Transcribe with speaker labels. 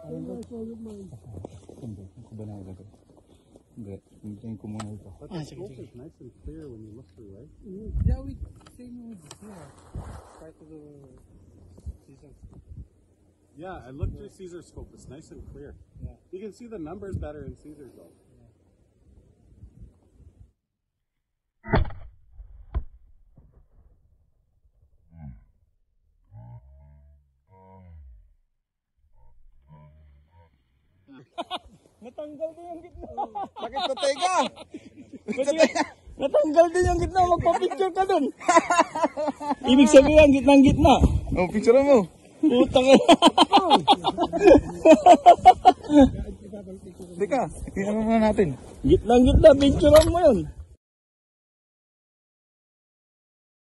Speaker 1: Hindi, ako ba nakilagay? Hindi, hintayin ko muna ito.
Speaker 2: But the scope is nice and clear when you look through, right?
Speaker 3: Yeah, we same with part of the season.
Speaker 2: Yeah, I looked through Caesar's scope. It's nice and clear.
Speaker 3: Yeah.
Speaker 2: You can see the numbers better in Caesar's though.
Speaker 3: Natanggal din yung gitna.
Speaker 1: Bakit patay ka?
Speaker 3: Natanggal din yung gitna. Magpa-picture ka dun. Ibig sabihin, gitnang-gitna.
Speaker 1: Oh, picture mo.
Speaker 3: Putang ina.
Speaker 1: Teka, tingnan mo muna natin.
Speaker 3: Gitnang-gitna, picture mo yun.